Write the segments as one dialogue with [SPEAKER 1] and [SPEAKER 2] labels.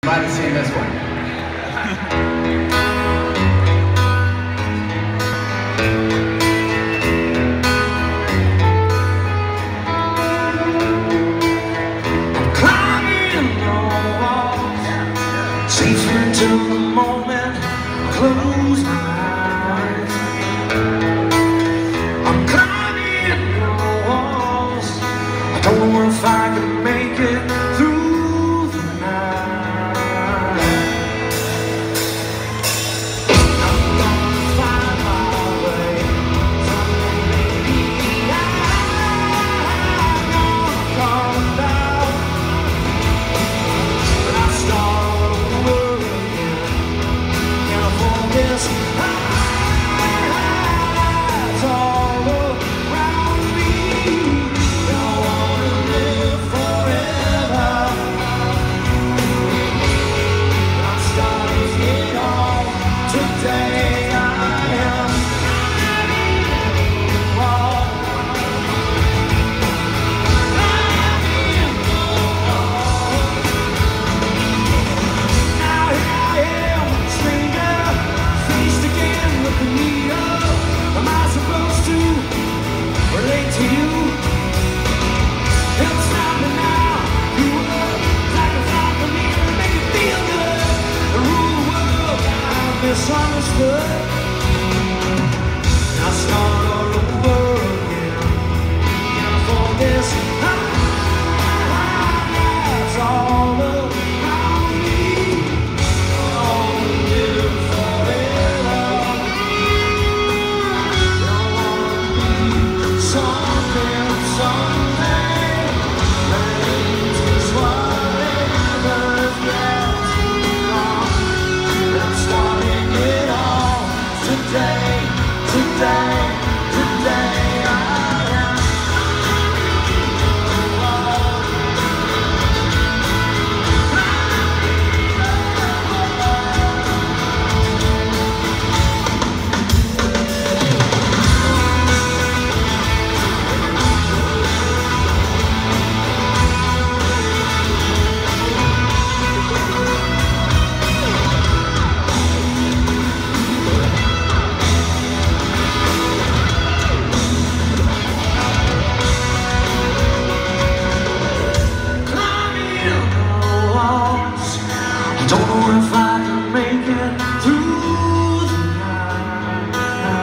[SPEAKER 1] Glad to see this one.
[SPEAKER 2] Safe until the moment I close my eyes. I'm climbing the walls. I don't know if I can make it through the night. I'm gonna find my way. Someday maybe I'm gonna come down. But I start over again. Can't focus. Eyes all around me. Don't wanna live forever. I'm starting it all today. I am wrong. Now here I am, stranger, faced again with the needle. Am I supposed to relate to you? Don't stop me now. You look like a fly for me to make it feel good. The rule the world, I'm misunderstood. I start all over again. For this, eyes all around me. Don't live forever. Don't wanna be something someday. Just whatever's left wrong. I'm starting it all today, today, today. I am climbing the walls. I don't know if I can make it through the night.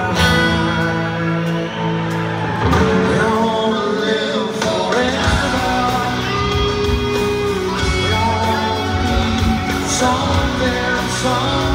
[SPEAKER 2] We don't wanna live forever. We all want to be something,